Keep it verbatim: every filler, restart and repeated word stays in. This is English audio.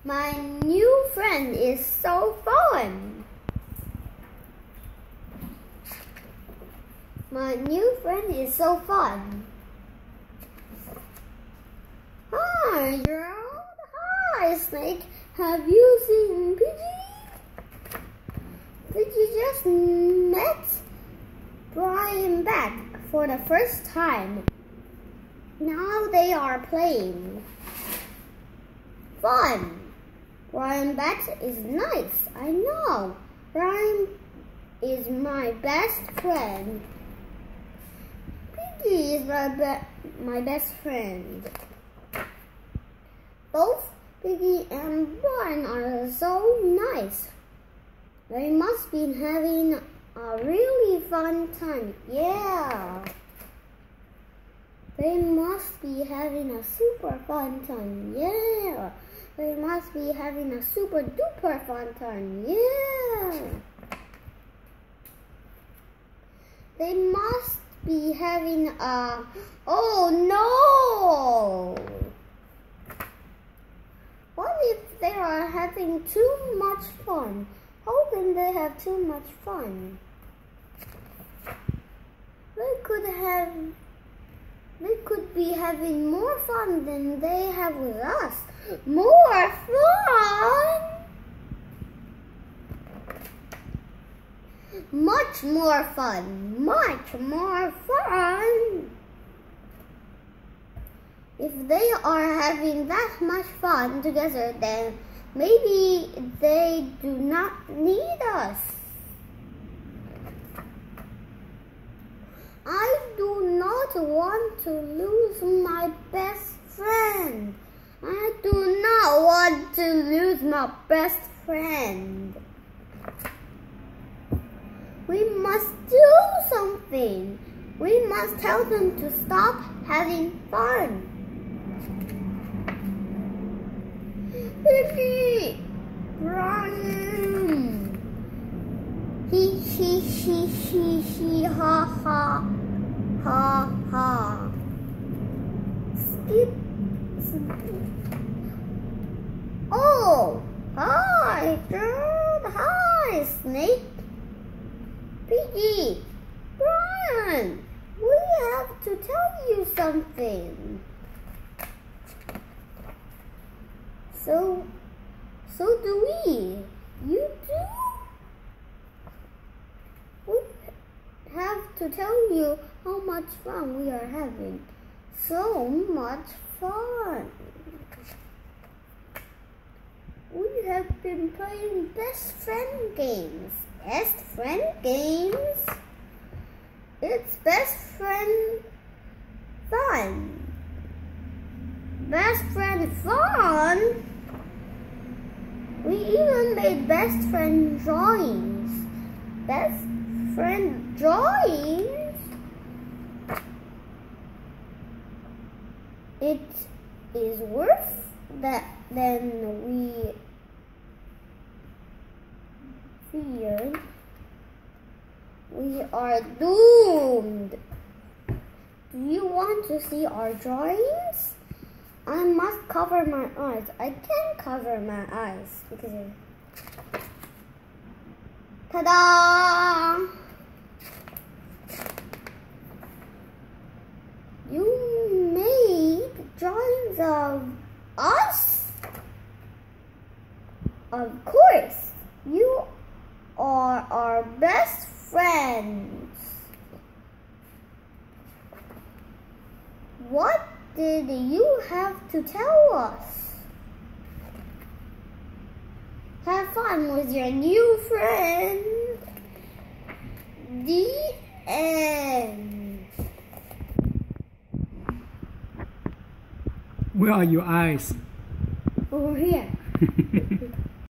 My new friend is so fun. My new friend is so fun. Hi, Gerald. Hi, Snake. Have you seen Pidgey? Pidgey just met Brian back for the first time. Now they are playing. Fun. Brian Bat is nice. I know. Brian is my best friend. Piggy is my, be my best friend. Both Piggy and Brian are so nice. They must be having a really fun time. Yeah. They must be having a super fun time. Yeah. They must be having a super duper fun time. Yeah. They must be having a... Oh no! What if they are having too much fun? How can they have too much fun? They could have... They could be having more fun than they have with us. More fun! Much more fun. Much more fun. If they are having that much fun together, then maybe they do not need us. I do not want to lose my best friend. I do not want to lose my best friend. We must do something. We must tell them to stop having fun. Piggy! Brian! He, he, he, he, he, ha, ha, ha, ha. Skip, skip. Oh, hi, Gerald. Hi, Snake. Piggy, Brian, we have to tell you something. So, so do we. You do? We have to tell you how much fun we are having. So much fun. We have been playing best friend games. Best friend games? It's best friend fun. Best friend fun? We even made best friend drawings. Best friend drawings? It is worth that then we feared. We are doomed. Do you want to see our drawings? I must cover my eyes. I can't cover my eyes because of... Ta-da! You made drawings of us? Of course. You are our best friends. What did you have to tell us? Have fun with your new friend. The end. Where are your eyes? Over here.